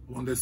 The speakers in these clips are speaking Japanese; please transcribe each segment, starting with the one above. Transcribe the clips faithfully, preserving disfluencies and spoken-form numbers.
おんです。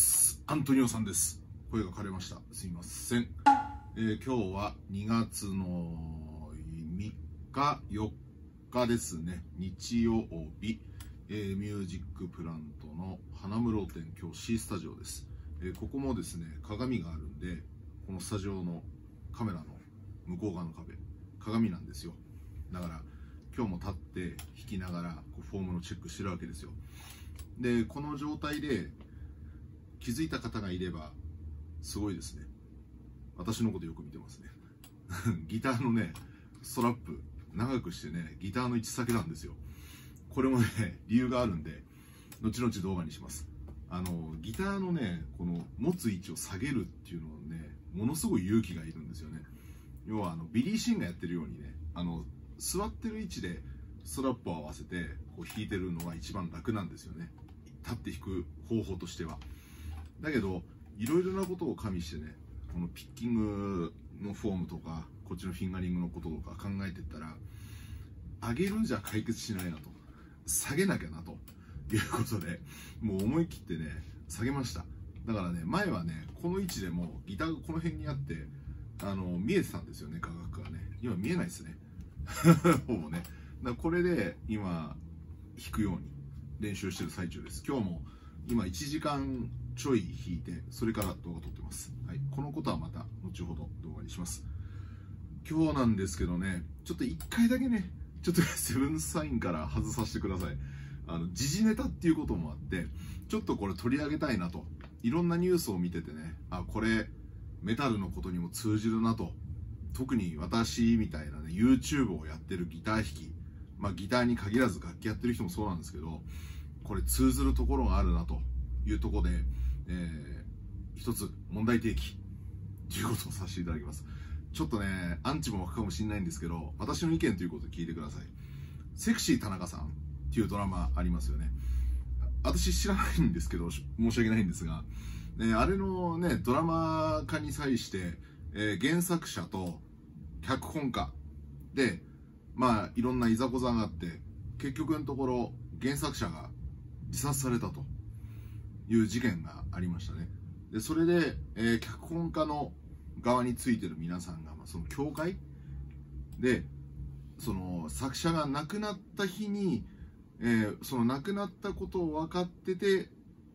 アントニオさんです。声が枯れました。すいません。えー、今日はにがつのみっか、よっかですね。日曜日、えー、ミュージックプラントの花室店、今日 C スタジオです。えー、ここもですね、鏡があるんで、このスタジオのカメラの向こう側の壁、鏡なんですよ。だから、今日も立って弾きながらこうフォームのチェックしてるわけですよ。で、この状態で気づいた方がいればすごいですね。私のことよく見てますね。ギターのねストラップ長くしてね、ギターの位置先なんですよ。これもね理由があるんで後々動画にします。あのギターのねこの持つ位置を下げるっていうのをね、ものすごい勇気がいるんですよね。要はあのビリー・シーンがやってるようにね、あの座ってる位置でストラップを合わせてこう弾いてるのが一番楽なんですよね。立って弾く方法としては。だけどいろいろなことを加味してね、このピッキングのフォームとかこっちのフィンガリングのこととか考えてったら、上げるんじゃ解決しないなと、下げなきゃなということで、もう思い切ってね下げました。だからね、前はねこの位置でもギターがこの辺にあってあの見えてたんですよね、画角がね。今見えないですねほぼね。だからこれで今弾くように練習してる最中です。今日も今いちじかんちょい弾いて、それから動画撮ってます。はい、このことはまた後ほど動画にします。今日なんですけどね、ちょっといっかいだけね、ちょっとセブンサインから外させてください。あの時事ネタっていうこともあって、ちょっとこれ取り上げたいなと。いろんなニュースを見ててね、あ、これメタルのことにも通じるなと。特に私みたいなね YouTube をやってるギター弾き、まあギターに限らず楽器やってる人もそうなんですけど、これ通ずるところがあるなというところで、えー、一つ問題提起ということをさせていただきます。ちょっとねアンチも湧くかもしれないんですけど、私の意見ということで聞いてください。セクシー田中さんっていうドラマありますよね。私知らないんですけど申し訳ないんですが、ね、あれのねドラマ化に際して、えー、原作者と脚本家でまあいろんないざこざがあって、結局のところ原作者が自殺されたという事件がありましたね。でそれで、えー、脚本家の側についてる皆さんが、まあ、その教会でその作者が亡くなった日に、えー、その亡くなったことを分かってて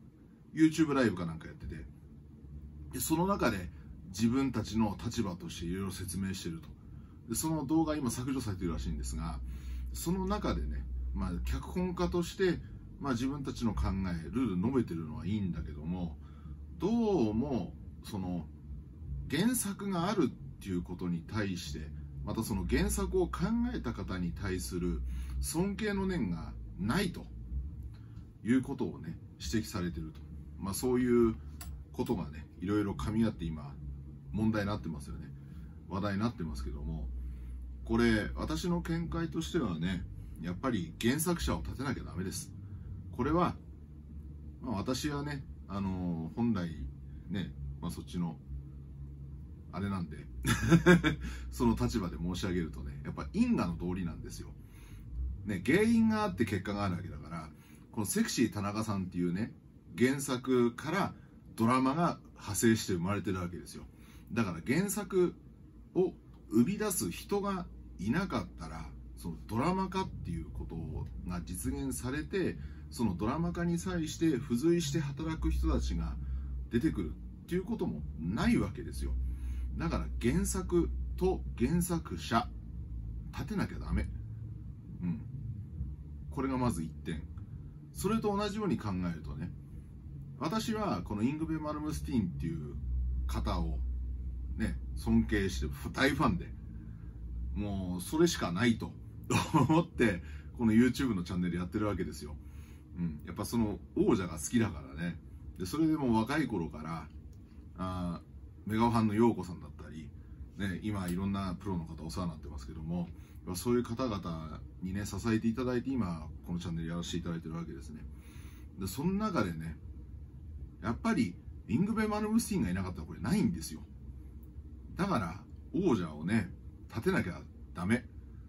YouTube ライブかなんかやってて、でその中で自分たちの立場としていろいろ説明してると。でその動画今削除されてるらしいんですが、その中でね、まあ、脚本家としてまあ自分たちの考え、ルール述べてるのはいいんだけども、どうもその原作があるっていうことに対して、またその原作を考えた方に対する尊敬の念がないということをね指摘されてると。まあそういうことがねいろいろ噛み合って今問題になってますよね。話題になってますけども、これ私の見解としてはね、やっぱり原作者を立てなきゃダメです。これは、まあ、私はね、あのー、本来ね、まあ、そっちのあれなんでその立場で申し上げるとね、やっぱ因果の道理なんですよ。ね、原因があって結果があるわけだから、このセクシー田中さんっていうね原作からドラマが派生して生まれてるわけですよ。だから原作を生み出す人がいなかったら、そのドラマ化っていうことが実現されて、そのドラマ化に際して付随して働く人たちが出てくるっていうこともないわけですよ。だから原作と原作者立てなきゃダメ。うん。これがまず一点。それと同じように考えるとね、私はこのイングベ・マルムスティーンっていう方をね尊敬して大ファンで、もうそれしかないと思ってこの YouTube のチャンネルやってるわけですよ。うん、やっぱその王者が好きだからね。でそれでも若い頃からあメガファンの陽子さんだったり、ね、今いろんなプロの方お世話になってますけども、そういう方々にね支えていただいて今このチャンネルやらせていただいてるわけですね。でその中でね、やっぱりイングベ・マルムスティーンがいなかったらこれないんですよ。だから王者をね立てなきゃダメ。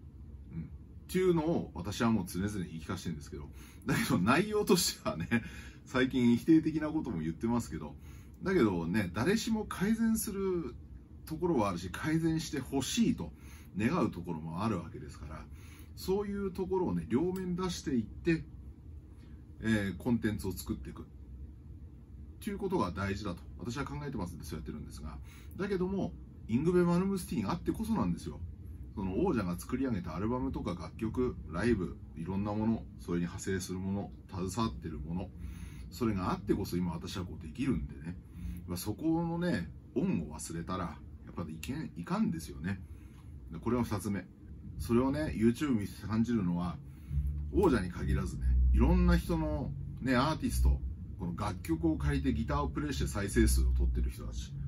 っていうのを私はもう常々言い聞かせてるんですけど、だけど内容としてはね、 最近否定的なことも言ってますけど、だけどね、誰しも改善するところはあるし、改善してほしいと願うところもあるわけですから、そういうところをね、両面出していって、えー、コンテンツを作っていくということが大事だと私は考えてますんで、そうやってるんですが、だけどもイングベ・マルムスティーンがあってこそなんですよ。その王者が作り上げたアルバムとか楽曲、ライブ、いろんなもの、それに派生するもの、携わってるもの、それがあってこそ今私はこうできるんでね、そこのね恩を忘れたらやっぱりいけんいかんですよね。これはふたつめ。それをね YouTube 見て感じるのは、王者に限らずね、いろんな人のねアーティスト、この楽曲を借りてギターをプレイして再生数を取ってる人たち、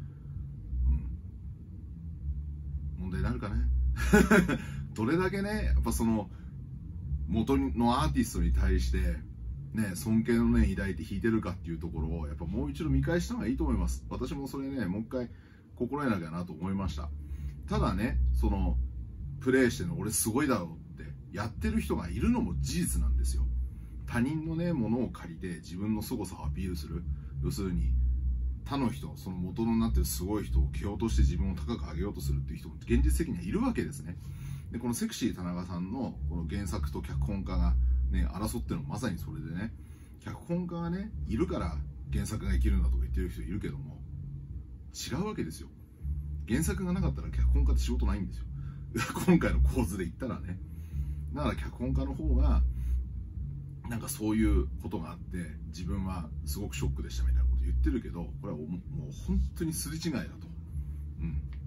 うん、問題になるかねどれだけねやっぱその元のアーティストに対してね尊敬の念抱いて弾いてるかっていうところをやっぱもう一度見返した方がいいと思います。私もそれねもう一回心得なきゃなと思いました。ただね、そのプレイしてるの俺すごいだろうってやってる人がいるのも事実なんですよ。他人のねものを借りて自分の凄さをアピールする、要するに他の人、その元のなってるすごい人を蹴落として自分を高く上げようとするっていう人も現実的にはいるわけですね。でこのセクシー田中さんのこの原作と脚本家がね争ってるのまさにそれでね、脚本家がねいるから原作が生きるんだとか言ってる人いるけども、違うわけですよ。原作がなかったら脚本家って仕事ないんですよ今回の構図で言ったらね。だから脚本家の方がなんかそういうことがあって自分はすごくショックでしたみたいなこと言ってるけど、これはもう本当にすれ違いだと、うん、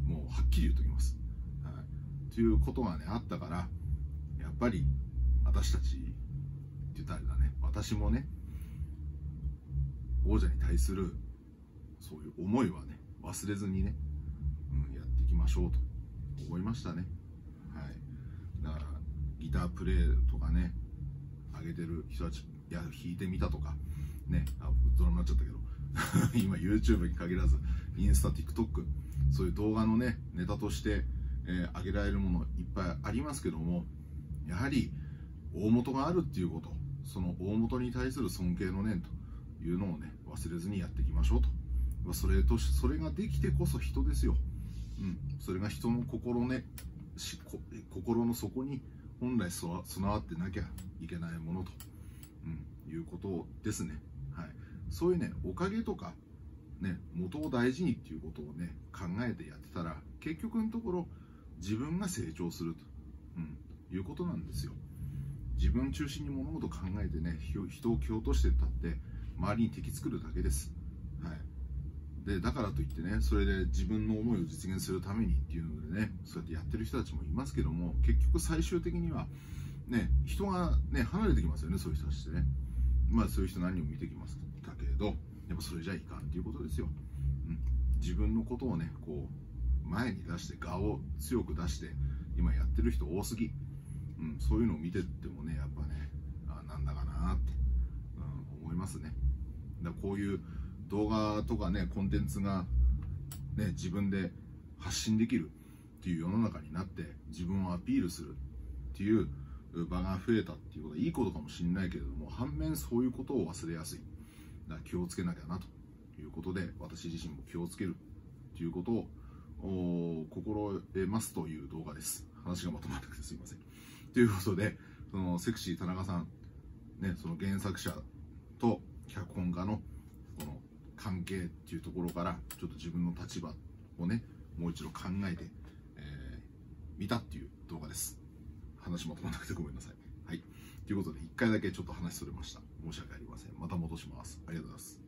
もうはっきり言うときます、はい、ということがねあったから、やっぱり私たちって言ったらあれだね、私もね王者に対するそういう思いはね忘れずにね、うん、やっていきましょうと思いましたね。はい、だからギタープレイとかね上げてる人たち、いや弾いてみたとかね、あドラマになっちゃったけど今 YouTube に限らずインスタ、TikTok、 そういう動画のねネタとして、えー、上げられるものいっぱいありますけども、やはり大元があるっていうこと、その大元に対する尊敬の念というのをね忘れずにやっていきましょうと。それとそれができてこそ人ですよ。うん、それが人の心ねしこ心の底に本来備わってなきゃいけないものと、うん、いうことですね。はい、そういうねおかげとかね元を大事にっていうことをね考えてやってたら結局のところ自分が成長すると、うん、いうことなんですよ。自分中心に物事を考えてね人を蹴落としてったって周りに敵作るだけです。はい、でだからといってねそれで自分の思いを実現するためにっていうのでねそうやってやってる人たちもいますけども、結局最終的にはね人がね離れてきますよね、そういう人たちってね。まあそういう人何人も見てきましたけれど、やっぱそれじゃいかんっていうことですよ。うん、自分のことをねこう前に出して我を強く出して今やってる人多すぎ、うん、そういうのを見てってもねやっぱねあなんだかなって、うん、思いますね。だからこういう動画とかねコンテンツがね自分で発信できるっていう世の中になって自分をアピールするっていう場が増えたっていうことはいいことかもしれないけれども、反面そういうことを忘れやすい。だから気をつけなきゃなということで、私自身も気をつけるということを心得ますという動画です。話がまとまらなくてすいません。ということで、そのセクシー田中さん、ね、その原作者と脚本家のこの関係っていうところからちょっと自分の立場をねもう一度考えて、えー、見たっていう動画です。話まとまらなくてごめんなさい。はい。ということでいっかいだけちょっと話それました。申し訳ありません。また戻します。ありがとうございます。